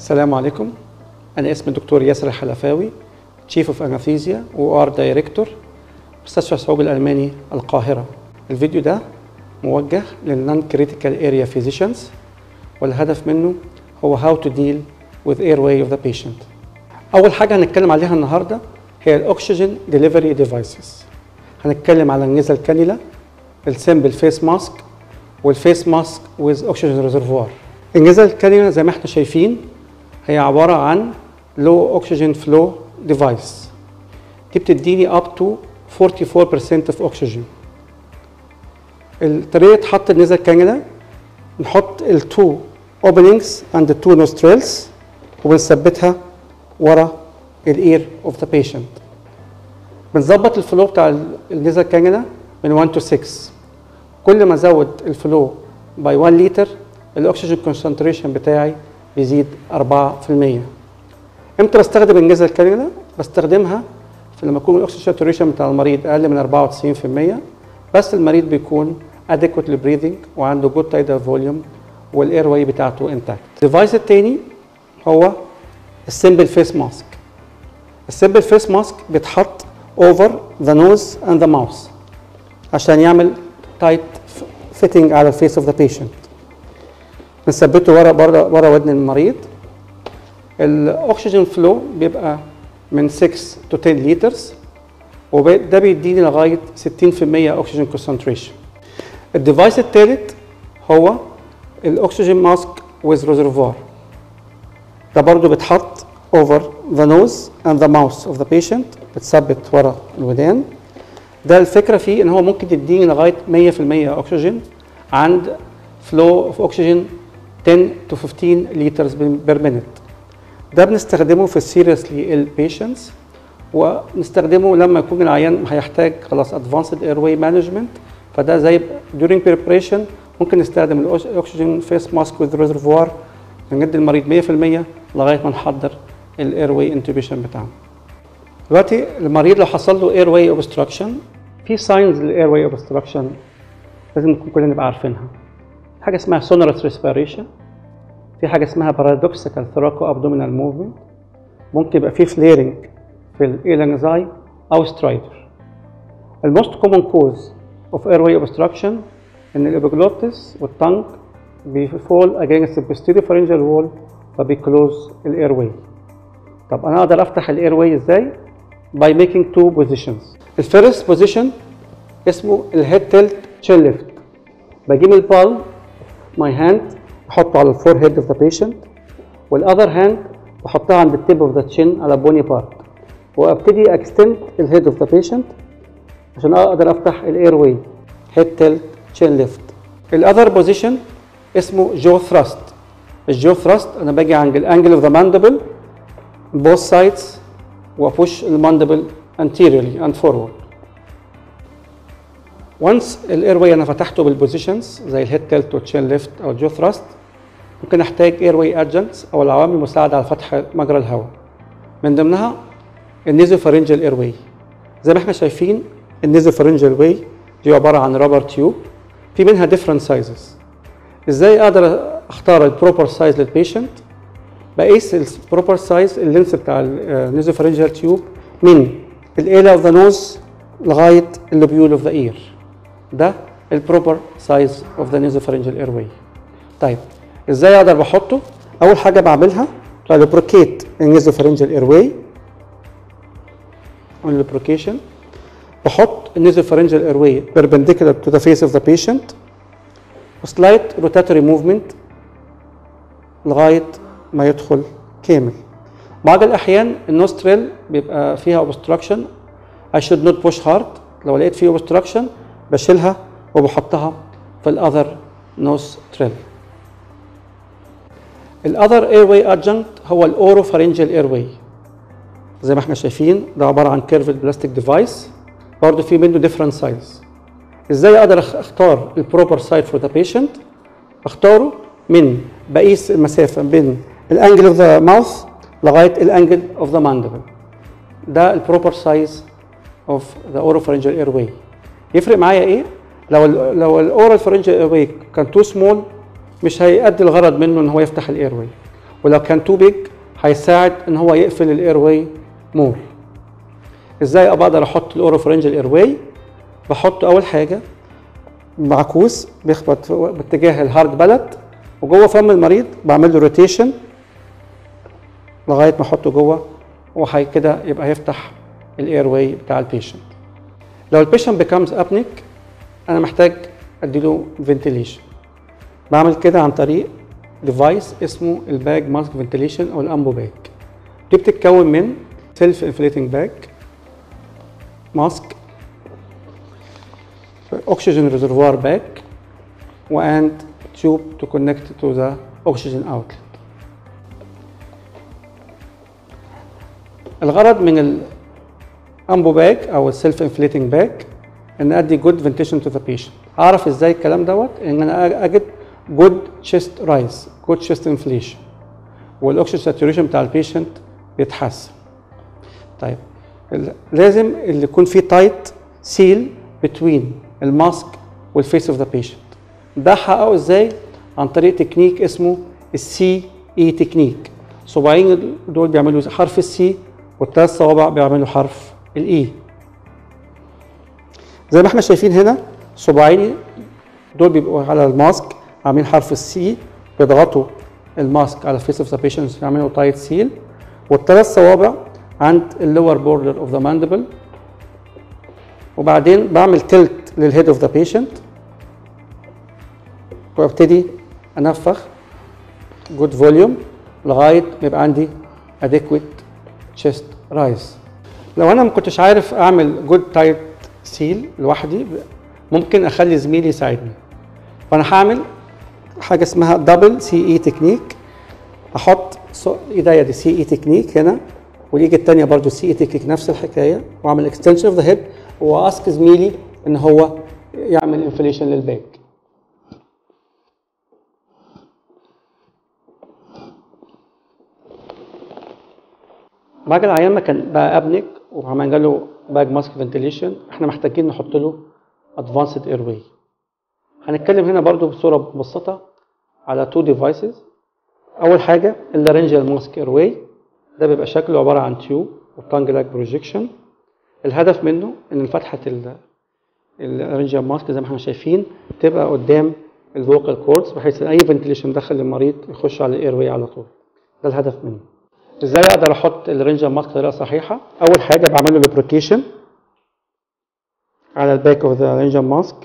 السلام عليكم. أنا اسمي الدكتور ياسر الحلفاوي، Chief of Anesthesia و OR Director مستشفى الشعوب الألماني القاهرة. الفيديو ده موجه للنون كريتيكال اريا فيزيشنز، والهدف منه هو how to deal with airway of the patient. أول حاجة هنتكلم عليها النهاردة هي الأكسجين ديليفري ديفايسز. هنتكلم على النيزل كانيولا، السمبل فيس ماسك، والفيس ماسك with oxygen reservoir. النيزل كانيولا زي ما احنا شايفين هي عبارة عن low oxygen flow device. دي بتديني up to 44% of oxygen. طريقة حط النيزل كانيولا، نحط ال 2 openings and the 2 nostrils وبنثبتها ورا الاير of the patient. بنظبط الفلو بتاع النيزل كانيولا من 1 to 6. كل ما ازود الفلو by 1 لتر الاكسجين كونسنتريشن بتاعي بيزيد 4%. امتى بستخدم النيزل كانيولا؟ بستخدمها لما يكون الاكسجين ساتوريشن بتاع المريض اقل من 94%، بس المريض بيكون adequately breathing وعنده good tidal volume والاير واي بتاعته انتاكت. الديفايس الثاني هو السمبل فيس ماسك. السمبل فيس ماسك بيتحط over the nose and the mouth عشان يعمل tight fitting على الفيس of the patient. بنثبته ورا ودن المريض. الاكسجين فلو بيبقى من 6 to 10 لترز، وده بيديني لغايه 60% اكسجين كونسنتريشن. الديفايس الثالث هو الاكسجين ماسك with reservoir. ده برضو بيتحط over the nose and the mouth of the patient، بتثبت ورا الودان. ده الفكره فيه ان هو ممكن يديني لغايه 100% اكسجين عند flow of oxygen 10 to 15 liters per minute. ده بنستخدمه في السيريسلي ال patients، ونستخدمه لما يكون العيان هيحتاج خلاص advanced airway management. فده زي during preparation ممكن نستخدم الاكسجين فيس ماسك with reservoir، بندي المريض 100% لغايه ما نحضر الايرواي انتوبيشن بتاعنا. دلوقتي المريض لو حصل له ايرواي اوبستراكشن، في ساينز للايرواي اوبستراكشن لازم نكون كلنا نبقى عارفينها. حاجه اسمها sonorous respiration، في حاجه اسمها paradoxical thoraco-abdominal movement، ممكن يبقى في فليرنج في الالانجزاي او سترايدر. الموست كومن كوز اوف ايرواي اوبستراكشن ان الابيجلوتس والتانج بيفول اجينست البوستيريور فارنجال وول فبيكلوز الايرواي. طب انا اقدر افتح الايرواي ازاي؟ by making 2 positions. الفيرست بوزيشن اسمه الهيد تيلت تشين ليفت. بجيب البالم ماي هاند احطه على الفور هيد اوف ذا بيشنت، والاذر هاند بحطها عند التيب اوف ذا تشين على بوني بارت، وابتدي اكستند الهيد اوف ذا بيشنت عشان اقدر افتح الاير واي. هيد تيلت تشين ليفت. الاذر بوزيشن اسمه جو ثراست. الجو ثراست انا باجي عند الانجل اوف ذا ماندبل both sides وابوش الماندبل anteriorly and forward. once الاير واي انا فتحته بالبوزيشنز زي الهيد تيلت والتشين ليفت او الجو ثراست، ممكن احتاج اير واي ادجنتس او العوامل المساعده على فتح مجرى الهواء. من ضمنها النيزوفارنجال اير واي. زي ما احنا شايفين النيزوفارنجال واي دي عباره عن رابر تيوب، في منها different sizes. ازاي اقدر اختار البروبر سايز للبيشنت؟ بقيس البروبر سايز اللينس بتاع النيزوفارنجال تيوب من الايلا اوف ذا نوز لغايه اللوبيول اوف ذا اير. ده البروبر سايز اوف ذا نيزوفارنجال اير واي. طيب ازاي اقدر بحطه؟ اول حاجه بعملها لوبريكيت النيزوفارنجال اير واي. اللوبريكيشن بحط النيزوفارنجال اير واي perpendicular to the face of the patient، وسلايت روتاتوري موفمنت لغايه ما يدخل كامل. بعض الاحيان النوستريل بيبقى فيها obstruction. I should not push hard. لو لقيت فيه obstruction بشيلها وبحطها في الاذر نوستريل. الاذر ايرواي ادجنكت هو الاوروفارنجال ايرواي. زي ما احنا شايفين ده عباره عن كيرفد بلاستيك ديفايس، برضه في منه different سايز. ازاي اقدر اختار البروبر سايز فور ذا بيشنت؟ اختاره من بقيس المسافه بين الانجل اوف ذا ماوث لغايه الانجل اوف ذا ماندبل. ده البروبر سايز اوف ذا اوروفارنجال اير واي. يفرق معايا ايه؟ لو الاورال فارنجال اير واي كان تو سمول مش هيأدي الغرض منه ان هو يفتح الاير واي، ولو كان تو بيج هيساعد ان هو يقفل الاير واي مور. ازاي بقدر احط الاوروفرنجال اير واي؟ بحطه اول حاجه معكوس بيخبط باتجاه الهارد بلد وجوه فم المريض، بعمل له روتيشن لغايه ما احطه جوه، وهي كده يبقى هيفتح الاير واي بتاع البيشنت. لو البيشنت بيكمز ابنيك انا محتاج اديله فنتيليشن. بعمل كده عن طريق ديفايس اسمه الباج ماسك فنتيليشن او الامبو باج. دي بتتكون من سيلف انفليتنج باج، ماسك، oxygen reservoir bag and tube to connect to the oxygen outlet. الغرض من الامبو باج او السيلف انفليتنج باج ان ادي good ventilation to the patient. اعرف ازاي الكلام دوت؟ ان انا اجد good chest rise، good chest inflation، والاكسجين ساتوريشن بتاع البيشنت بيتحسن. طيب لازم اللي يكون فيه تايت سيل between الماسك والفيس اوف ذا بيشنت. ده احققه ازاي؟ عن طريق تكنيك اسمه السي اي تكنيك. صباعين دول بيعملوا حرف السي والثلاث صوابع بيعملوا حرف الاي. زي ما احنا شايفين هنا صباعين دول بيبقوا على الماسك عاملين حرف السي، بيضغطوا الماسك على الفيس اوف ذا بيشنت يعملوا تايت سيل، والثلاث صوابع عند اللور بوردر اوف ذا ماندبل. وبعدين بعمل تلت للهيد اوف ذا بيشنت وابتدي انفخ جود فوليوم لغايه ما يبقى عندي adequate chest rise. لو انا ما كنتش عارف اعمل جود تايت سيل لوحدي ممكن اخلي زميلي يساعدني. فانا هعمل حاجه اسمها دبل سي اي تكنيك. احط ايديا دي سي اي تكنيك هنا، والايد الثانيه برضو سي اي تكنيك نفس الحكايه، واعمل اكستنشن اوف ذا هيد واسك زميلي ان هو يعمل انفليشن للباك. بعد العيان ما كان بقى ابنك وعملنا له باج ماسك فنتيليشن، احنا محتاجين نحط له ادفانسد اير واي. هنتكلم هنا برضو بصوره مبسطه على تو ديفايسز. اول حاجه اللارنجال ماسك اير واي، ده بيبقى شكله عباره عن تيوب وتانج لاك بروجيكشن. الهدف منه ان فتحه اللارنجال ماسك زي ما احنا شايفين تبقى قدام الفوكال كوردز، بحيث ان اي فنتيليشن دخل للمريض يخش على الاير واي على طول. ده الهدف منه. ازاي اقدر احط اللارنجال ماسك بطريقه صحيحه؟ اول حاجه بعمل له لوبريكيشن على الباك اوف ذا لارنجال ماسك.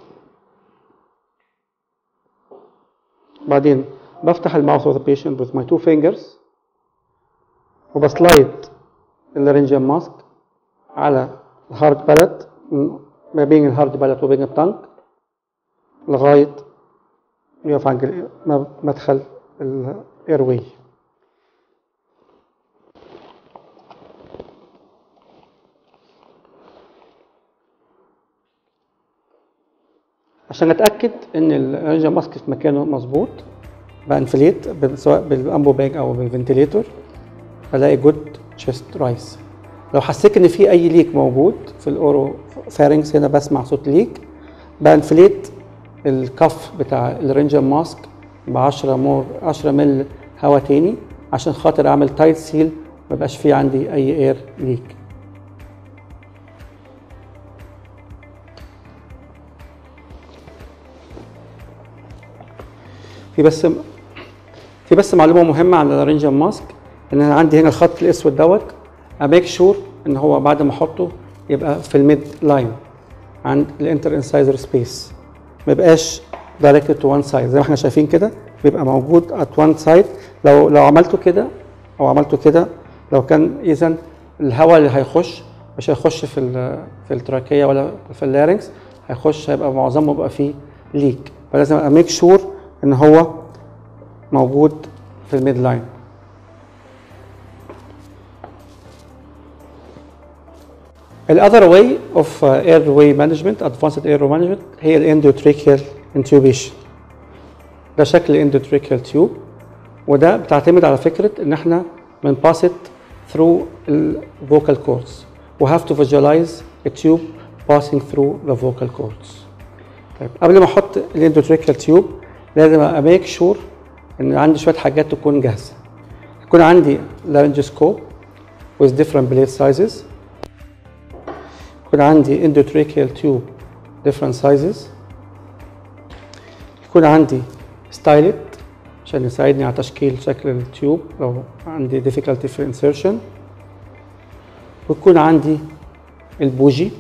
بعدين بفتح الماوث اوف ذا بيشنت with my two fingers وبسلايد اللارنجال ماسك على الهارد بالت، ما بين الهارد بالت وبين التانك لغايه يقف عند مدخل الاير واي. عشان اتاكد ان اللارنجال ماسك في مكانه مظبوط بانفليت سواء بالامبو باج او بالفنتيليتور، بلاقي جود تشيست رايس. لو حسيت ان في اي ليك موجود في الاورو فارنكس، هنا بسمع صوت ليك، بانفليت الكف بتاع اللارنجال ماسك ب 10 مل هواء تاني عشان خاطر اعمل تايت سيل ما يبقاش في عندي اي اير ليك. في بس معلومه مهمه عن اللارنجال ماسك، ان انا عندي هنا الخط الاسود دوت اميك شور ان هو بعد ما احطه يبقى في الميد لاين عند الانتر انسايزر سبيس، ما يبقاش دايركتد تو وان سايد زي ما احنا شايفين كده، بيبقى موجود ات وان سايد. لو عملته كده او عملته كده، لو كان اذا الهواء اللي هيخش مش هيخش في التراكيه ولا في اللارنكس، هيبقى معظمه بقى فيه ليك. فلازم اميك شور ان هو موجود في الميد لاين. الأذر واي اوف airway management advanced airway management هي الاندوتريكيال intubation. ده شكل الاندوتريكيال تيوب، وده بتعتمد على فكرة ان احنا بنباس it through the vocal cords. We have to visualize a tube passing through the vocal cords. طيب قبل ما احط الاندوتريكيال تيوب لازم اميك شور ان عندي شوية حاجات تكون جاهزة. يكون عندي laryngoscope with different blade sizes. يكون عندي endotracheal tube different sizes. يكون عندي stylet عشان يساعدني على تشكيل شكل التيوب لو عندي difficulty في insertion. ويكون عندي البوجي.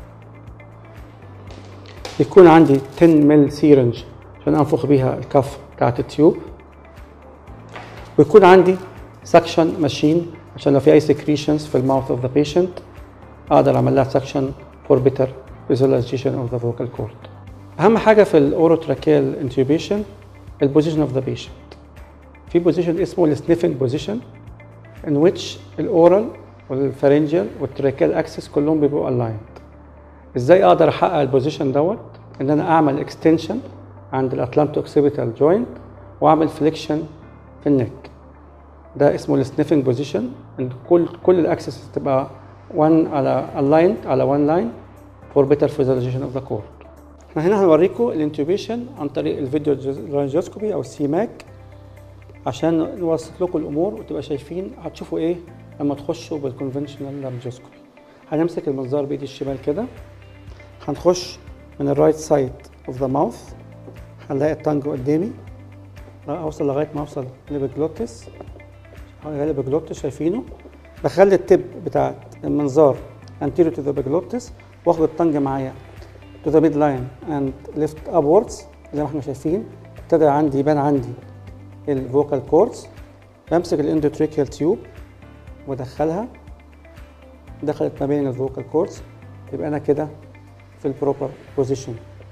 يكون عندي 10 مل سيرنج عشان انفخ بيها الكف بتاعت التيوب. ويكون عندي سكشن ماشين عشان لو في اي سكريشنز في الماوث اوف ذا بيشنت اقدر اعمل لها سكشن فور بيتر فيزواليزيشن اوف ذا فوكال كورد. اهم حاجه في الاوروتراكيال انتيوبيشن البوزيشن اوف ذا بيشنت. في بوزيشن اسمه السنيفنج بوزيشن ان ويتش الاورال والفارنجيال والتراكيال اكسس كلهم بيبقوا الايند. ازاي اقدر احقق البوزيشن دوت؟ ان انا اعمل اكستنشن عند الاتلانتو اوكسيبيتال جوينت واعمل فليكشن في النك. ده اسمه السنيفنج بوزيشن، ان كل الاكسس تبقى 1 على aligned على 1 لاين فور بيتر فيزواليزيشن اوف ذا كورد. احنا هنا هنوريكم الانتوبيشن عن طريق الفيديو لارنجوسكوبي او السي ماك عشان نوصل لكم الامور وتبقى شايفين هتشوفوا ايه لما تخشوا بالكونفنشنال لارنجوسكوبي. هنمسك المنظار بايدي الشمال كده، هنخش من الرايت سايد اوف ذا ماوث، هنلاقي التانج قدامي اوصل لغايه ما اوصل للبجلوتس. البجلوتس شايفينه، بخلي التب بتاع المنظار anterior to the epiglottis واخد التانج معايا to the midline and lift upwards زي ما احنا شايفين. ابتدى عندي يبان عندي الفوكال كوردز. بمسك الاندوتريكيال تيوب وادخلها، دخلت ما بين الفوكال كوردز، يبقى انا كده في البروبر بوزيشن.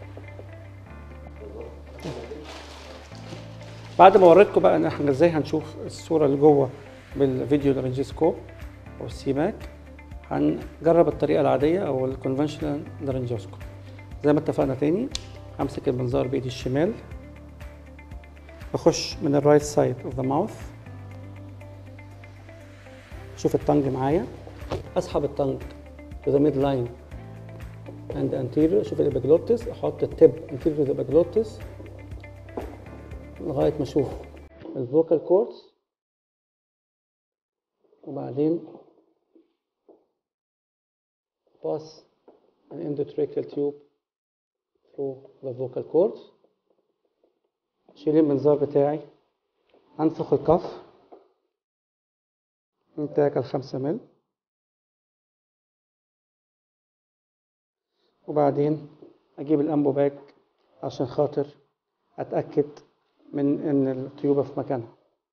بعد ما وريتكم بقى ان احنا ازاي هنشوف الصوره اللي جوه بالفيديو لارنجوسكوب او السي ماك، هنجرب الطريقه العاديه او الكونفنشنال لارنجوسكوب. زي ما اتفقنا تاني، همسك المنظار بايدي الشمال، بخش من الرايت سايد اوف ذا ماوث، اشوف التانج معايا، اسحب التانج to the midline and anterior، اشوف الابيجلوتس، احط التب anterior to the epiglottis لغايه ما اشوف الفوكال كوردز، وبعدين pass an endotracheal tube through the vocal cords. اشيل المنظار بتاعي، انفخ الكف من 3 ل 5 مل، وبعدين اجيب الانبو باك عشان خاطر اتاكد من ان التيوبه في مكانها.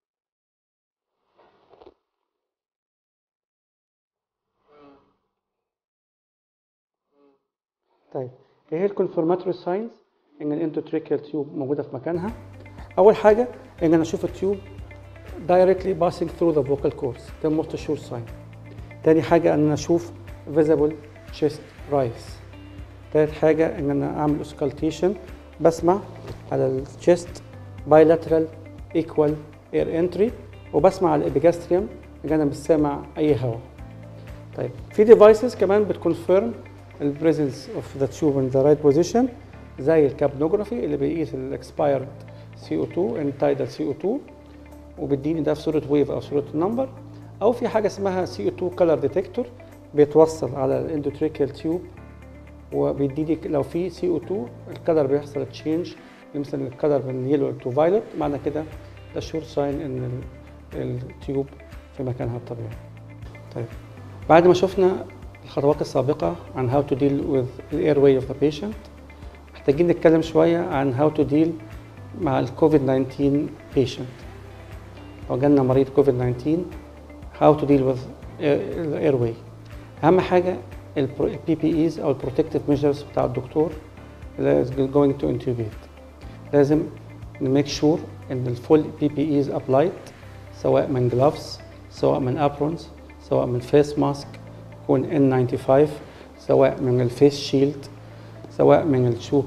طيب ايه هي الكونفرماتوري ساينز ان الاندوتريكيال تيوب موجوده في مكانها؟ اول حاجه ان انا اشوف التيوب directly passing through the vocal cords، ده most sure sign. تاني حاجه ان انا اشوف visible chest rise. تالت حاجه ان انا اعمل auscultation، بسمع على الشيست bilateral equal air entry، وبسمع على الابيجاستريوم ان انا مش سامع اي هواء. طيب في ديفايسز كمان بتكونفيرم البريزنس اوف ذا تيوب ان ذا رايت بوزيشن، زي الكابنوجرافي اللي بيقيس الاكسبايرد CO2 انتايدال CO2 وبيديني ده في صوره ويف او صوره نمبر، او في حاجه اسمها CO2 كلر ديتكتور بيتوصل على الاندوتريكيال تيوب وبيديني لو في CO2 الكلر بيحصل تشينج، مثلا الكلر من يلو تو فايلوت، معنى كده ده شور ساين ان التيوب في مكانها الطبيعي. طيب بعد ما شفنا الخطوات السابقه عن how to deal with the airway of the patient، محتاجين نتكلم شويه عن how to deal مع الكوفيد 19 patient. لو جالنا مريض كوفيد 19 how to deal with the airway. اهم حاجه البي بي ايز او البروتكتيف ميجرز بتاع الدكتور اللي is going to intubate. لازم نميك شور ان الفول بي بي ايز ابلايد، سواء من جلافز، سواء من ابرونز، سواء من فيس ماسك يكون N95، سواء من الفيس شيلد، سواء من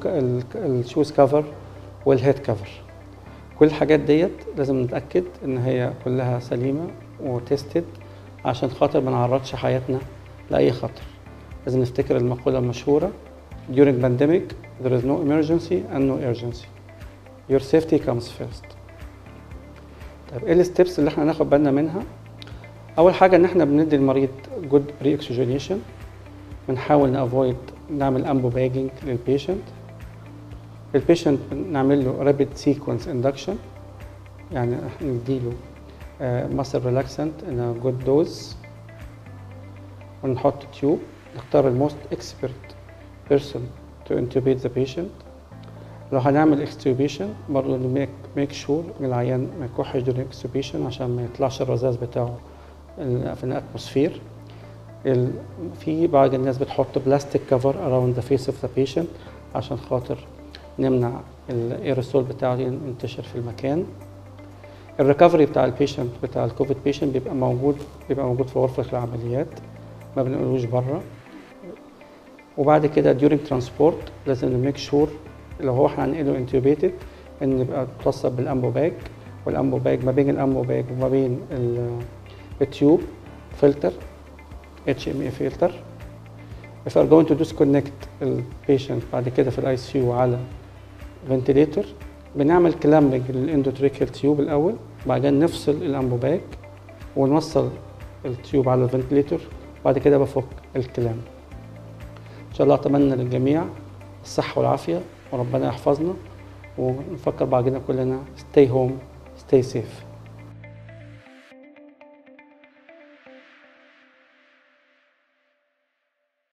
الشوز كفر والهيد كفر. كل الحاجات ديت لازم نتاكد ان هي كلها سليمه وتستد عشان خاطر ما نعرضش حياتنا لاي خطر. لازم نفتكر المقوله المشهوره during pandemic there is no emergency and no urgency. Your safety comes first. طيب ايه الستبس اللي احنا ناخد بالنا منها؟ اول حاجه ان احنا بندي المريض جود بري اكسجينيشن، بنحاول نافويد نعمل امبو باجنج للبيشنت. البيشنت نعمل له رابيد سيكونس اندكشن، يعني احنا نديله ماسل ريلاكسنت ان جود دوز، ونحط تيوب، نختار الموست اكسبرت بيرسون تو انتوبيت ذا بيشنت. لو هنعمل اكستوبيشن برضه ميك شور ان العيان ما يكحش دون اكستوبيشن عشان ما يطلعش الرذاذ بتاعه في الاتموسفير. في بعض الناس بتحط بلاستيك كفر اراوند ذا فيس اوف ذا بيشنت عشان خاطر نمنع الايروسول بتاعه ينتشر في المكان. الريكفري بتاع البيشنت بتاع الكوفيد بيشنت بيبقى موجود في غرفه العمليات، ما بنقولوش بره. وبعد كده during transport لازم نميك شور لو هو احنا هننقله انتوبيتد ان يبقى متوصل بالامبو باج، والامبو باج ما بين الامبو باج وما بين التيوب فلتر HMA فلتر. if we're going to disconnect البيشنت بعد كده في الاي سي يو على فنتليتور، بنعمل كلامبنج للاندوتريكال تيوب الاول، بعدين نفصل الامبو باج ونوصل التيوب على الفنتليتور، بعد كده بفك الكلام. ان شاء الله اتمنى للجميع الصحه والعافيه وربنا يحفظنا، ونفكر بعضنا كلنا stay home stay safe.